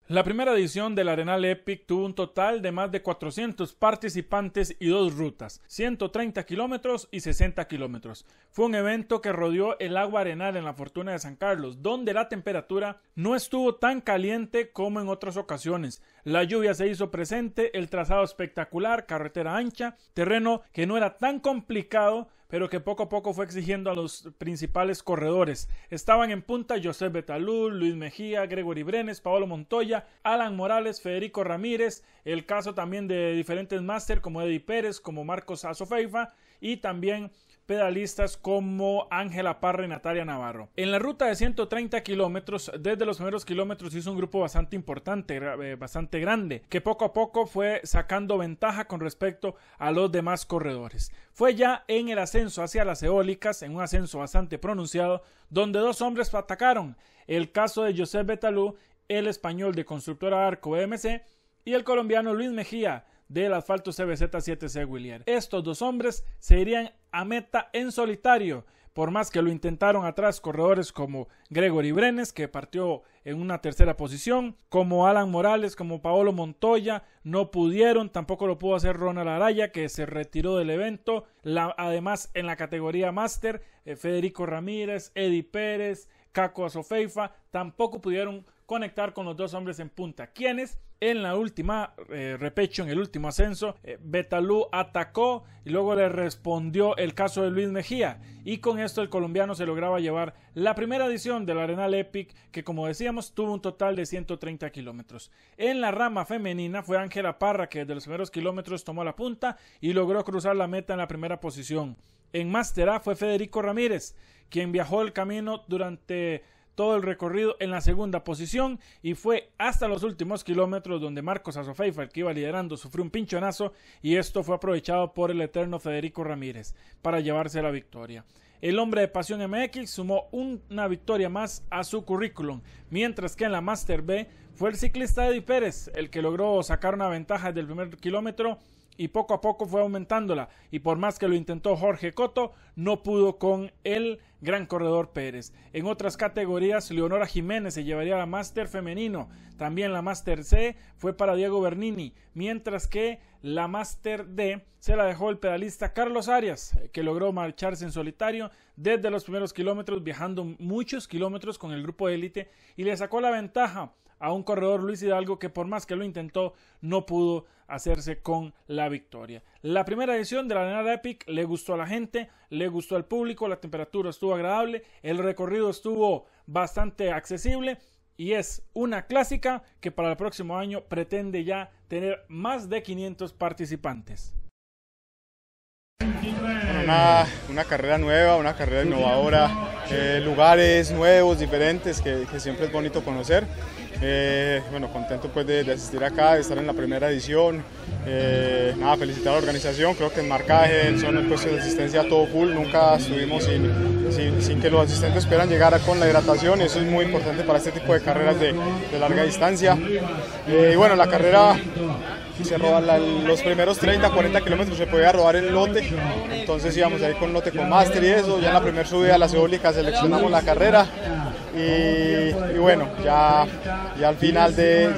La primera edición del Arenal Epic tuvo un total de más de 400 participantes y 2 rutas, 130 kilómetros y 60 kilómetros. Fue un evento que rodeó el agua arenal en la Fortuna de San Carlos, donde la temperatura no estuvo tan caliente como en otras ocasiones. La lluvia se hizo presente, el trazado espectacular, carretera ancha, terreno que no era tan complicado, pero que poco a poco fue exigiendo a los principales corredores. Estaban en punta Josep Betalú, Luis Mejía, Gregory Brenes, Paolo Montoya, Alan Morales, Federico Ramírez, el caso también de diferentes máster como Eddie Pérez, como Marcos Azofeifa y también pedalistas como Ángela Parra y Natalia Navarro. En la ruta de 130 kilómetros, desde los primeros kilómetros hizo un grupo bastante importante, bastante grande, que poco a poco fue sacando ventaja con respecto a los demás corredores. Fue ya en el ascenso hacia las eólicas, en un ascenso bastante pronunciado, donde 2 hombres atacaron. El caso de Josep Betalú, el español de Constructora Arco BMC, y el colombiano Luis Mejía, del Asfalto CBZ 7C Willier. Estos 2 hombres se irían a meta en solitario, por más que lo intentaron atrás corredores como Gregory Brenes, que partió en una tercera posición, como Alan Morales, como Paolo Montoya, no pudieron, tampoco lo pudo hacer Ronald Araya, que se retiró del evento. Además, en la categoría Máster, Federico Ramírez, Eddie Pérez, Caco Azofeifa, tampoco pudieron conectar con los 2 hombres en punta, quienes en la última repecho, en el último ascenso, Betalú atacó y luego le respondió el caso de Luis Mejía, y con esto el colombiano se lograba llevar la primera edición del Arenal Epic, que como decíamos tuvo un total de 130 kilómetros. En la rama femenina fue Ángela Parra, que desde los primeros kilómetros tomó la punta y logró cruzar la meta en la primera posición. En Máster A fue Federico Ramírez, quien viajó el camino durante todo el recorrido en la segunda posición, y fue hasta los últimos kilómetros donde Marcos Azofeifa, el que iba liderando, sufrió un pinchonazo, y esto fue aprovechado por el eterno Federico Ramírez para llevarse la victoria. El hombre de Pasión MX sumó una victoria más a su currículum, mientras que en la Máster B fue el ciclista Eddie Pérez el que logró sacar una ventaja del primer kilómetro, y poco a poco fue aumentándola, y por más que lo intentó Jorge Cotto, no pudo con el gran corredor Pérez. En otras categorías, Leonora Jiménez se llevaría la Máster femenino, también la Máster C fue para Diego Bernini, mientras que la Máster D se la dejó el pedalista Carlos Arias, que logró marcharse en solitario desde los primeros kilómetros, viajando muchos kilómetros con el grupo de élite, y le sacó la ventaja a un corredor, Luis Hidalgo, que por más que lo intentó, no pudo hacerse con la victoria. La primera edición de la Arenal Epic le gustó a la gente, le gustó al público, la temperatura estuvo agradable, el recorrido estuvo bastante accesible, y es una clásica que para el próximo año pretende ya tener más de 500 participantes. Una carrera nueva, una carrera innovadora, lugares nuevos, diferentes, que siempre es bonito conocer. Bueno, contento pues de asistir acá, de estar en la primera edición. Felicitar a la organización, creo que en marcaje, en zona pues, de asistencia todo full, nunca estuvimos sin que los asistentes puedan llegar con la hidratación, eso es muy importante para este tipo de carreras de larga distancia. Y bueno, la carrera se roban los primeros 30, 40 kilómetros, se podía robar el lote, entonces íbamos ahí con lote con máster y eso, ya en la primera subida a las eólicas seleccionamos la carrera, y bueno, ya al final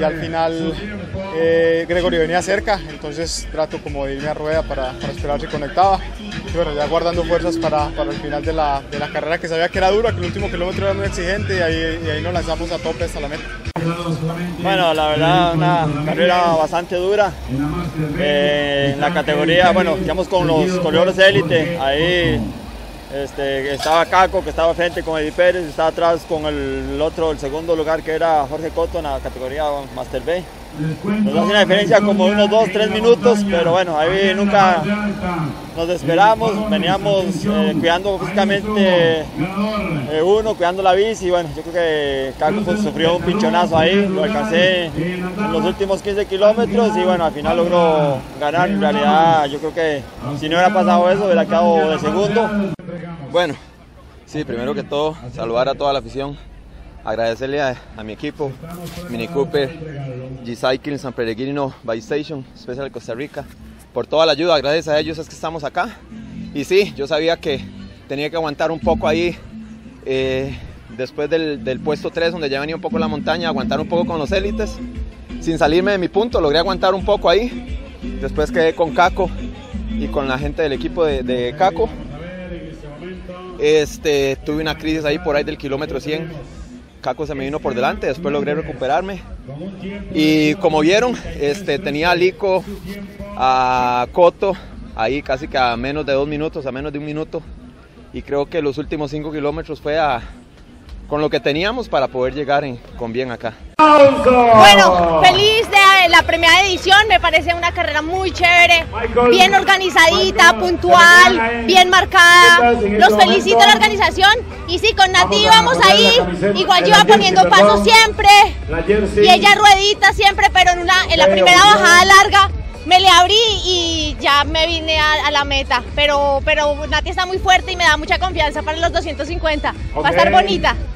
Gregory venía cerca, entonces trato como de irme a rueda para esperar si conectaba, y bueno, ya guardando fuerzas para el final de la carrera, que sabía que era dura, que el último kilómetro era muy exigente, y ahí nos lanzamos a tope hasta la meta. Bueno, la verdad, una carrera bastante dura. En la categoría, bueno, digamos con los corredores de élite, ahí estaba Caco, que estaba frente con Eddie Pérez, estaba atrás con el segundo lugar, que era Jorge Cotto en la categoría Máster B. Nos hace una diferencia como de unos 2-3 minutos, pero bueno, ahí nunca nos desesperamos, veníamos cuidando físicamente cuidando la bici, y bueno, yo creo que Caco pues, sufrió un pinchonazo ahí, lo alcancé en los últimos 15 kilómetros, y bueno, al final logró ganar. En realidad yo creo que si no hubiera pasado eso, hubiera quedado de segundo. Bueno, sí, primero que todo, saludar a toda la afición, agradecerle a mi equipo, Mini Cooper, G-Cycling, San Peregrino, Bike Station, Special Costa Rica, por toda la ayuda. Gracias a ellos es que estamos acá. Y sí, yo sabía que tenía que aguantar un poco ahí, después del puesto 3, donde ya venía un poco la montaña, aguantar un poco con los élites. sin salirme de mi punto, logré aguantar un poco ahí. Después quedé con Caco y con la gente del equipo de Caco. Tuve una crisis ahí por ahí del kilómetro 100. Caco se me vino por delante, después logré recuperarme. Y como vieron, tenía a Lico, a Coto, ahí casi que a menos de 2 minutos, a menos de 1 minuto. Y creo que los últimos 5 kilómetros fue con lo que teníamos para poder llegar con bien acá. Bueno, feliz de la primera edición, me parece una carrera muy chévere, bien organizadita, puntual, bien marcada. Los felicito a la organización y sí, con Nati vamos ahí, igual yo iba poniendo pasos siempre y ella ruedita siempre, pero en la primera bajada larga me le abrí y ya me vine a la meta, pero Nati está muy fuerte y me da mucha confianza para los 250, va a estar bonita.